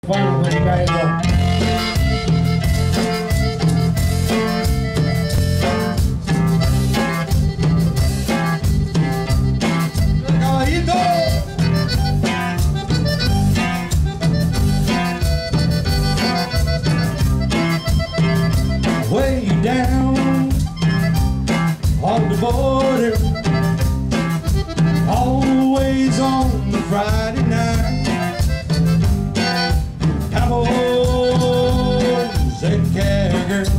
Bueno, dedica eso. Way down on the border, always on the Friday night, cowboys and cowgirls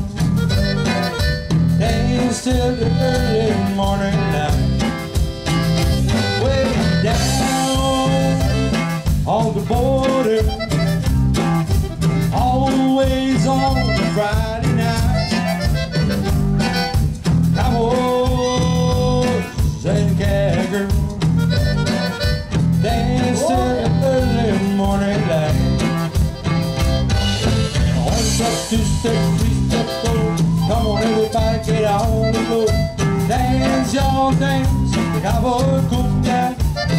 dance till the early morning light. Way down on the border, always on the Friday night, and cowgirls dance till the early morning light. One step, two step, three step, four. Come on, everybody, get on the floor. Dance, y'all, dance, the cowboy cool guy.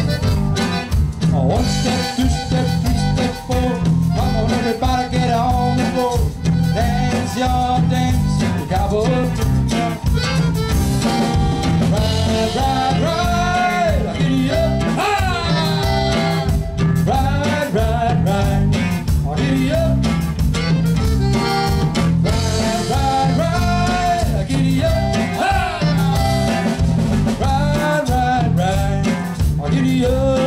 One step, two step, three step, four. Come on, everybody, get on the floor. Dance, y'all, dance, the cowboy cool guy. Ride, ride, ride, giddy up, ah! Ride, ride, ride, giddy up. Ride, ride, ride, giddy up, ah! Ride, ride, ride, giddy up.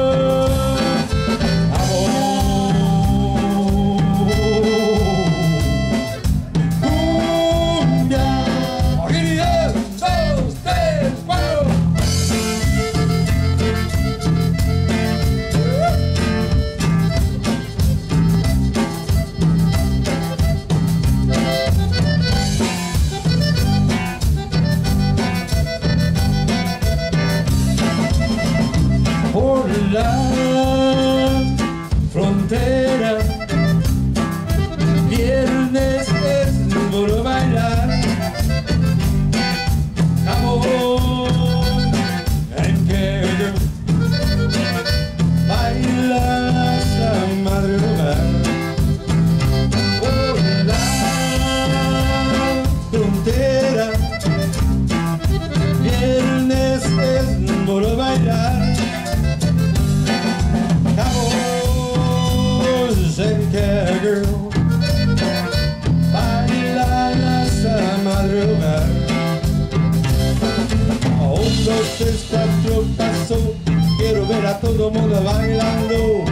Por la frontera, viernes es por bailar. Cowboy and cowgirl bailan hasta madrugar. Por la frontera, viernes es por bailar. And cowgirl bailan hasta madrugar. 1, 2, 3, 4, paso. Quiero ver a todo mundo bailando.